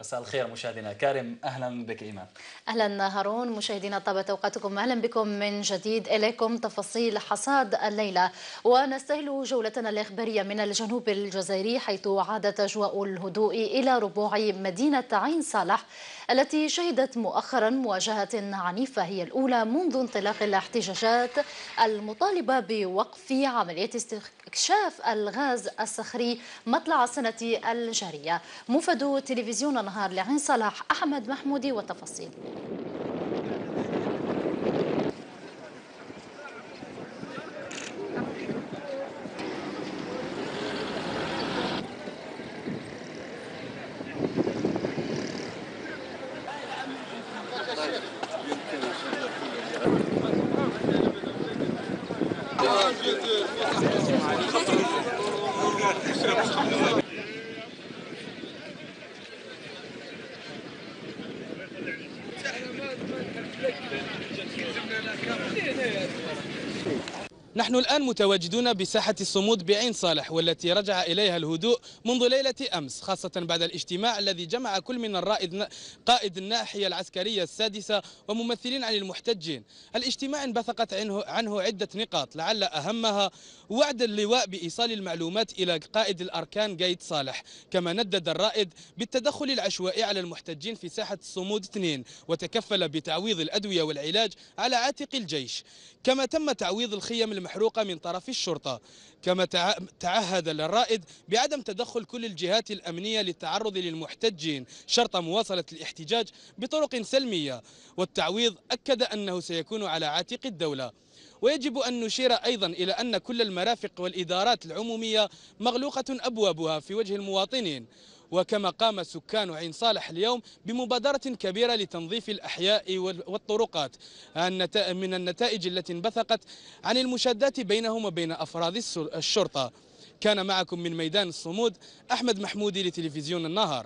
مساء الخير مشاهدينا الكرام، اهلا بك ايمان. اهلا هارون. مشاهدينا طابت اوقاتكم، اهلا بكم من جديد. اليكم تفاصيل حصاد الليله، ونستهل جولتنا الاخباريه من الجنوب الجزائري، حيث عادت اجواء الهدوء الى ربوع مدينه عين صالح التي شهدت مؤخرا مواجهه عنيفه هي الاولى منذ انطلاق الاحتجاجات المطالبه بوقف عمليه استكشاف الغاز الصخري مطلع السنه الجاريه. موفد تلفزيون النهار لعين صالح أحمد محمودي والتفاصيل. نحن الآن متواجدون بساحة الصمود بعين صالح، والتي رجع إليها الهدوء منذ ليلة أمس، خاصة بعد الاجتماع الذي جمع كل من قائد الناحية العسكرية السادسة وممثلين عن المحتجين. الاجتماع انبثقت عنه عدة نقاط، لعل أهمها وعد اللواء بإيصال المعلومات إلى قائد الأركان قايد صالح، كما ندد الرائد بالتدخل العشوائي على المحتجين في ساحة الصمود 2، وتكفل بتعويض الأدوية والعلاج على عاتق الجيش، كما تم تعويض الخيم المحروقة من طرف الشرطة. كما تعهد الرائد بعدم تدخل كل الجهات الأمنية للتعرض للمحتجين شرط مواصلة الاحتجاج بطرق سلمية، والتعويض أكد أنه سيكون على عاتق الدولة. ويجب أن نشير أيضا إلى أن كل المرافق والإدارات العمومية مغلوقة أبوابها في وجه المواطنين. وكما قام سكان عين صالح اليوم بمبادرة كبيرة لتنظيف الأحياء والطرقات من النتائج التي انبثقت عن المشادات بينهم وبين أفراد الشرطة. كان معكم من ميدان الصمود أحمد محمودي لتلفزيون النهار.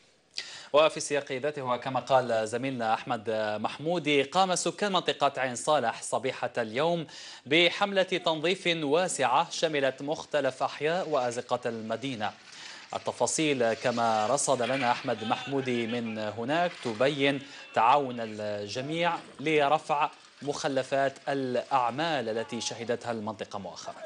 وفي سياق ذاته وكما قال زميلنا أحمد محمودي، قام سكان منطقة عين صالح صبيحة اليوم بحملة تنظيف واسعة شملت مختلف أحياء وأزقة المدينة. التفاصيل كما رصد لنا أحمد محمودي من هناك تبين تعاون الجميع لرفع مخلفات الأعمال التي شهدتها المنطقة مؤخرا.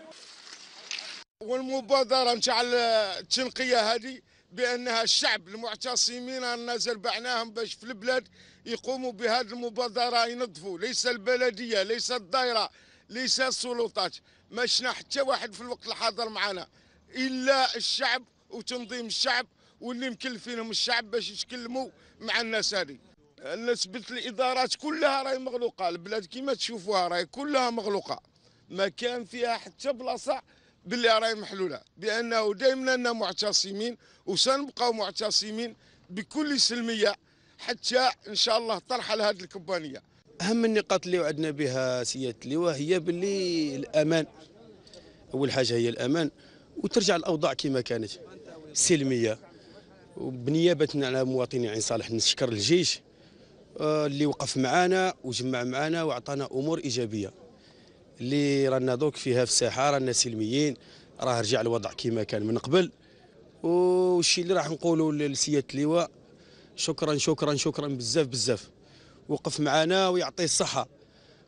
والمبادرة نتاع التنقية هذه بأنها الشعب المعتصمين نزل بعناهم باش في البلاد يقوموا بهذه المبادرة، ينظفوا، ليس البلدية، ليس الدائرة، ليس السلطات، ما شفنا حتى واحد في الوقت الحاضر معنا إلا الشعب وتنظيم الشعب واللي مكلفينهم الشعب باش يتكلموا مع الناس هذه. نسبة الإدارات كلها راهي مغلوقة، البلاد كما تشوفوها راهي كلها مغلوقة، ما كان فيها حتى بلاصة باللي راهي محلولة، بأنه دائما أننا معتصمين وسنبقاو معتصمين بكل سلمية حتى إن شاء الله ترحل هذه الكمبانية. أهم النقاط اللي وعدنا بها سيادة اللواء هي باللي الأمان، أول حاجة هي الأمان، وترجع الأوضاع كما كانت سلمية. وبنيابة على مواطني عين صالح نشكر الجيش اللي وقف معنا وجمع معنا وعطانا أمور إيجابية اللي رانا دوك فيها في الساحة، رانا سلميين، راه رجع الوضع كما كان من قبل. والشيء اللي راح نقوله لسيادة اللواء شكرا شكرا شكرا بزاف بزاف، وقف معنا ويعطيه الصحة.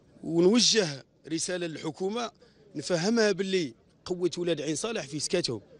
ونوجه رسالة للحكومة نفهمها باللي قوة ولاد عين صالح في سكاتهم،